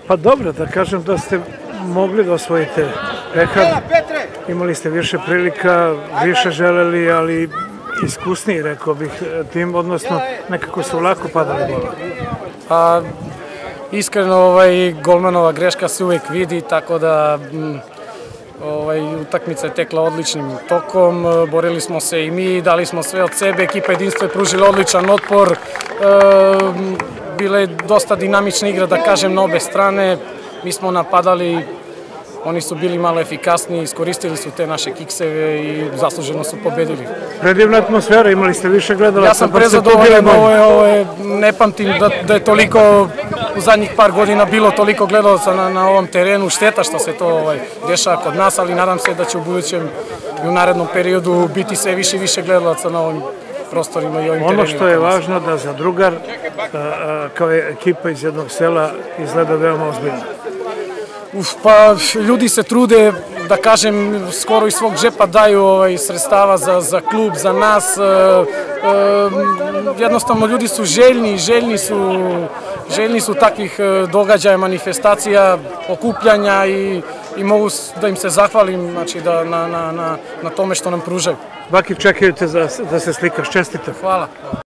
Pa dobro, da kažem da ste mogli da osvojite pehar, imali ste više prilika, više želeli, ali iskusniji, rekao bih, tim, odnosno nekako su lako padali golove. Pa, iskreno, golmanova greška se uvek vidi, tako da utakmica je tekla odličnim tokom, borili smo se i mi, dali smo sve od sebe, ekipa Jedinstvo je pružila odličan otpor, bila je dosta dinamična igra, da kažem, na obe strane, mi smo napadali, oni su bili malo efikasniji, iskoristili su te naše kikseve i zasluženo su pobedili. Predivna atmosfera, imali ste više gledalaca. Ja sam prezadovoljan, ne pamtim da je toliko u zadnjih par godina bilo toliko gledalaca na ovom terenu. Šteta što se to dešava kod nas, ali nadam se da će u budućem i u narednom periodu biti sve više i više gledalaca na ovim prostorima i ovim terenima. Ono što je važno da za Drugar, kao ekipa iz jednog sela, izgleda veoma ozbiljno. Pa ljudi se trude, da kažem, skoro iz svog džepa daju sredstava za klub, za nas. Jednostavno ljudi su željni su takvih događaja, manifestacija, okupljanja i mogu da im se zahvalim na tome što nam pružaju. Baki, čekajte da se slikaš, čestite. Hvala.